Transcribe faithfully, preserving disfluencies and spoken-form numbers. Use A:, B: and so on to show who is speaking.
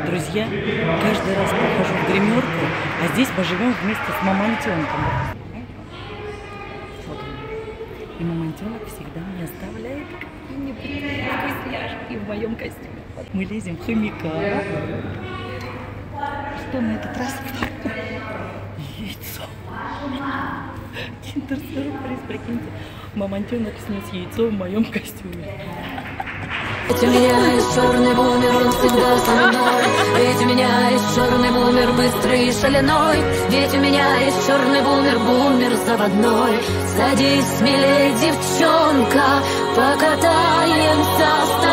A: друзья. Каждый раз прихожу в гримерку, а здесь мы живем вместе с мамонтенком. Вот он. И мамонтенок всегда мне оставляет какие-нибудь вкусняшки в моем костюме. Вот мы лезем в хомяка. Что на этот раз? Яйцо. Киндер-сюрприз, прикиньте. Мамонтенок снес яйцо в моем костюме.
B: Ведь у меня есть черный бумер, он всегда со мной. Ведь у меня есть черный бумер, быстрый и шаленой. Ведь у меня есть черный бумер, бумер заводной. Садись, смелей, девчонка, покатаемся с